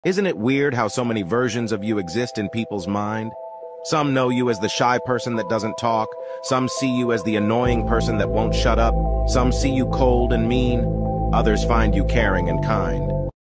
Isn't it weird how so many versions of you exist in people's mind? Some know you as the shy person that doesn't talk. Some see you as the annoying person that won't shut up. Some see you cold and mean. Others find you caring and kind.